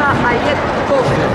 ракета Олег Ковалев.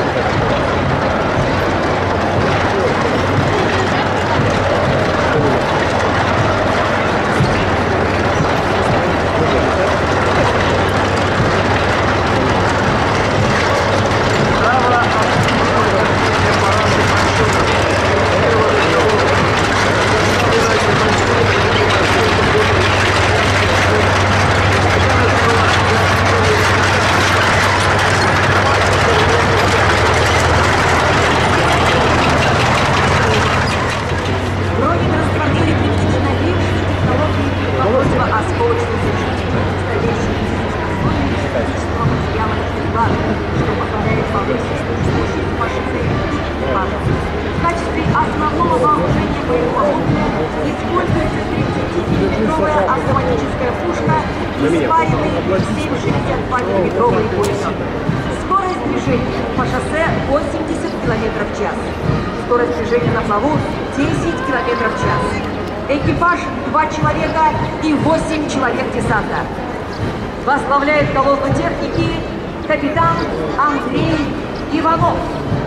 В качестве основного вооружения боевого орудия используется 30-миллиметровая автоматическая пушка и спаривает 7,62-миллиметровые пулеметы. Скорость движения по шоссе 80 км в час. Скорость движения на плаву 10 км в час. Экипаж 2 человека и 8 человек десанта. Возглавляет колонну техники капитан Андрей Иванов.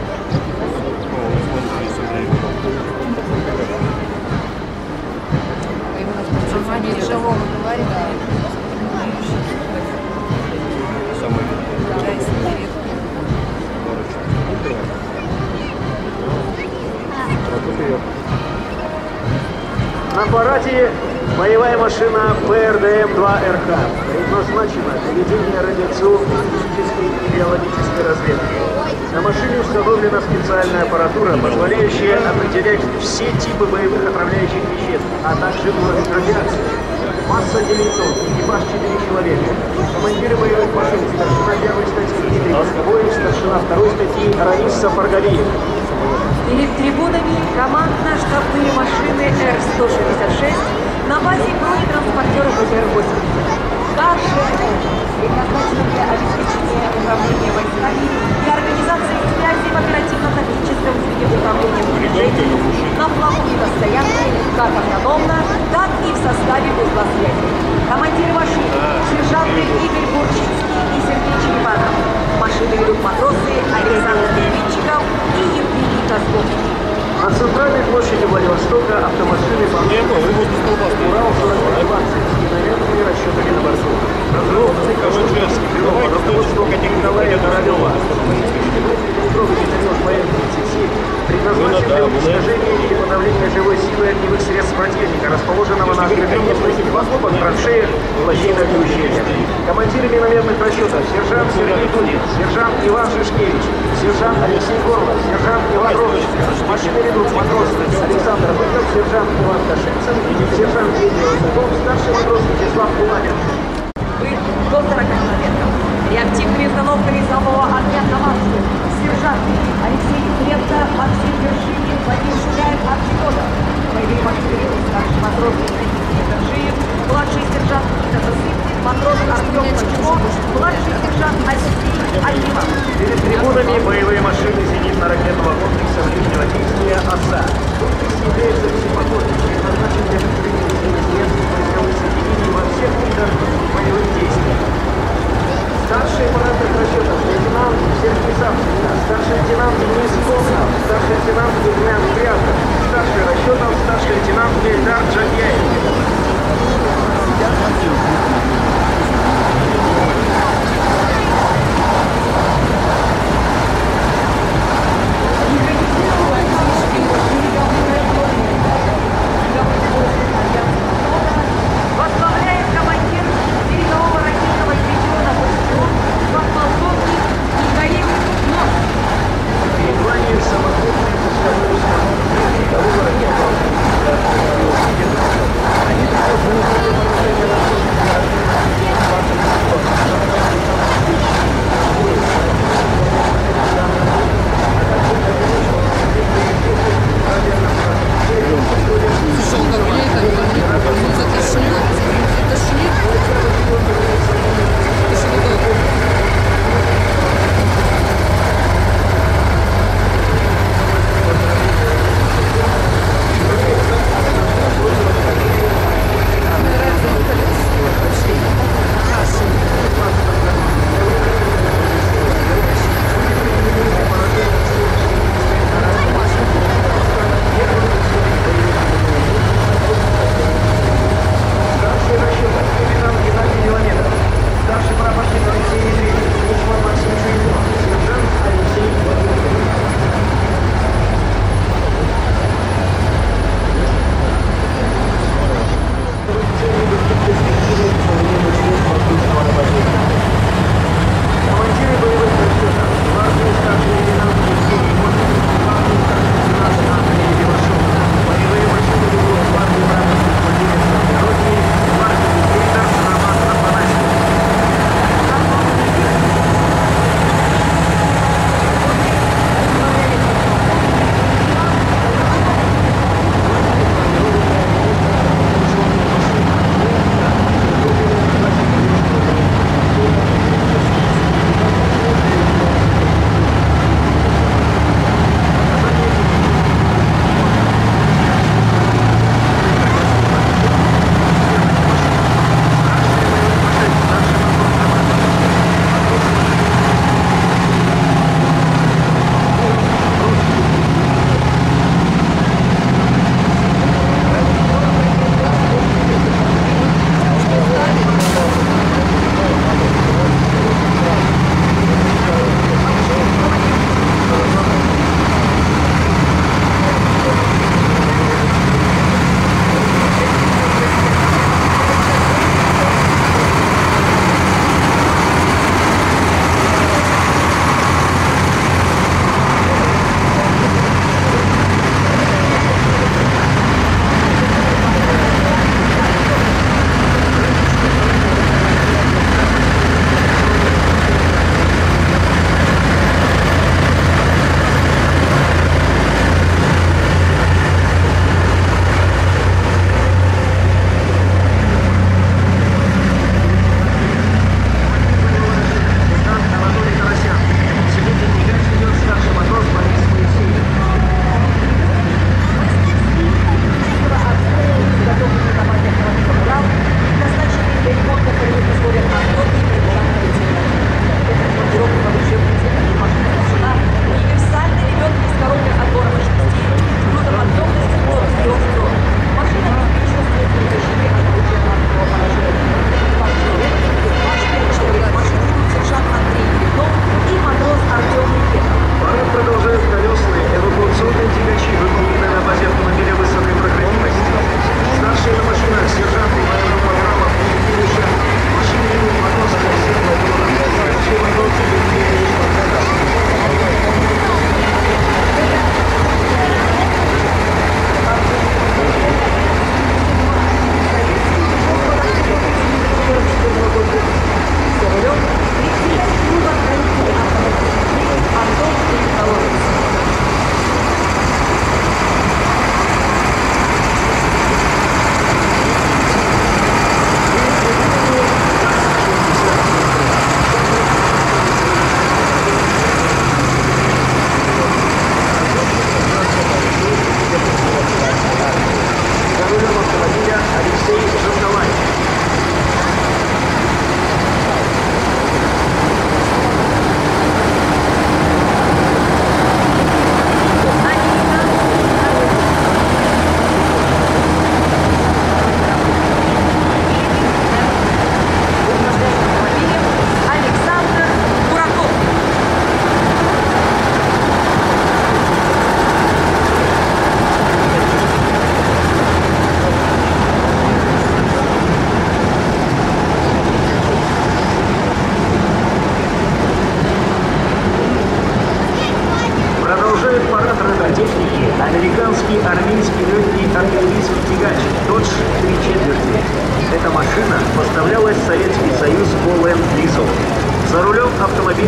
На аппарате боевая машина ПРДМ-2РХ предназначена для ведения радиационной, физической и биологической разведки. На машине установлена специальная аппаратура, позволяющая определять все типы боевых отравляющих веществ, а также уровень радиации. Масса 9 тонн, экипаж 4 человека. Командиры боевых машин: старшина 1 статьи Дмитрий Московой, старшина 2 статьи Раиса Фаргалиев. Перед трибунами командно-штабные машины Р-166 на базе бронетранспортера БТР-80. Также предназначены для обеспечения управления войсками и организации связи в оперативно-тактическом звене управления движением на плаву и на стоянке, как автономно, так и в составе узла связи. Командиры машин: сержанты Игорь Бурчинский и Сергей Черепанов. Машины ведут матросы Александр Дмитчиков и Евгений Косковский. На центральной площади Владивостока автомашины Урал-42 с кинометрами расчетами на борту. Разработанный Кашинским бюро под руководством Николая Королева. Предназначен для уничтожения или подавления живой силы огневых средств противника, расположенного на открытой местности, под траншеях, лощинах и ущельях. Командиры минометных расчетов: сержант Сергей Дудин, сержант Иван Шишкевич, сержант Алексей Горлов, сержант Иван Рович. Машины ведут матрос Александр Быков, сержант Иван Кашинцев, сержант Дмитрий Лысаков, старший матрос Вячеслав Кулагин. До 40 километров. Реактивными установками залпового огня команды: сержанты Алексей Кудренко, Максим Вершинин, Владимир Шуляев, Арчи Тодор. Боевые машины ведут старший матрос Дмитрий Вершинин, младший сержант Никита Засыпкин, матрос Артем Пачко, младший сержант Алексей Альман. Перед трибунами боевые машины зенитно-ракетного комплекса ближнего действия «ОСА». Комплекс является всепогодным, предназначен для предприятия средств войсковых соединений во всех видах боевых действий. Старший аппаратных расчетов лейтенант Сергей Савченко, старший лейтенант Денис Колнов, старший лейтенант Герман Прятов, старший расчетов старший лейтенант Эльдар Джабьяев. Возглавляет командир передового ракетного дивизиона подполковник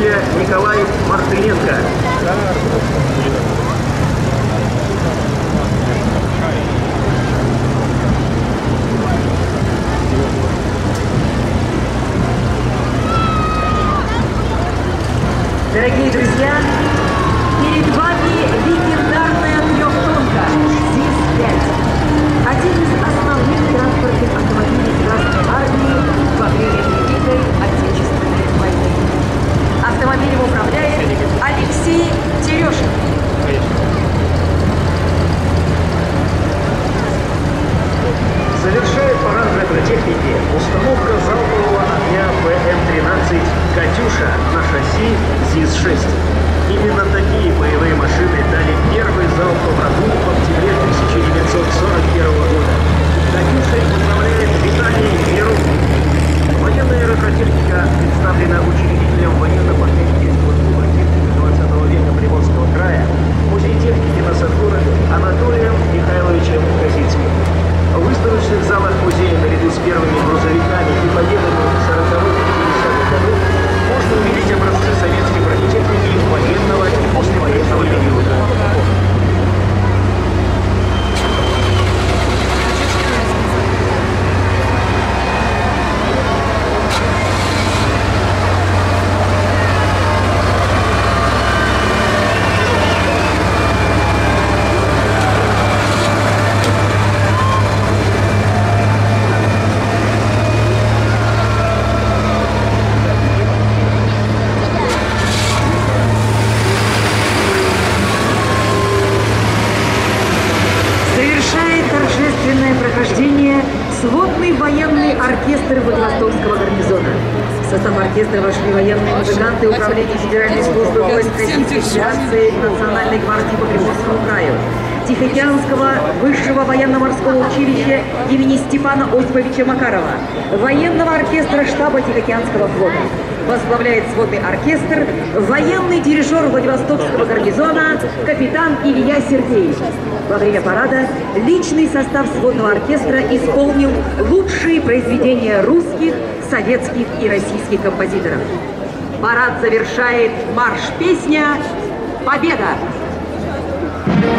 орудия Николай Мартыненко. Дорогие друзья, перед вами легендарная трехтонка ЗИС-5. Один из основных транспортных автомобилей Красной Армии во время Великой Отечественной войны. Автомобилем управляет Алексей Терешин. Завершает парад гидротехники установка залпового огня ПМ-13 «Катюша» на шасси ЗИС-6. Именно такие боевые машины дали первый залп по врагу в октябре 1941 года. «Катюшей» управляет Виталий Верук. Военная аэротехника представлена учредителем военно-патентного клуба техники 20 века Приморского края, музей техники на Садгороде Анатолием Михайловичем Козицким. В выставочных залах музея наряду с первыми грузовиками и победами 40-х и 50-х годов можно увидеть образцы советской бронетехники военного и послевоенного периода. Прохождение сводный военный оркестр Владивостокского гарнизона. В состав оркестра вошли военные музыканты Управления Федеральной службы войск Российской Федерации Национальной гвардии по Приморскому краю, Тихоокеанского высшего военно-морского училища имени Степана Осиповича Макарова, военного оркестра штаба Тихоокеанского флота. Возглавляет сводный оркестр военный дирижер Владивостокского гарнизона капитан Илья Сергеевич. Во время парада личный состав сводного оркестра исполнил лучшие произведения русских, советских и российских композиторов. Парад завершает марш-песня «Победа».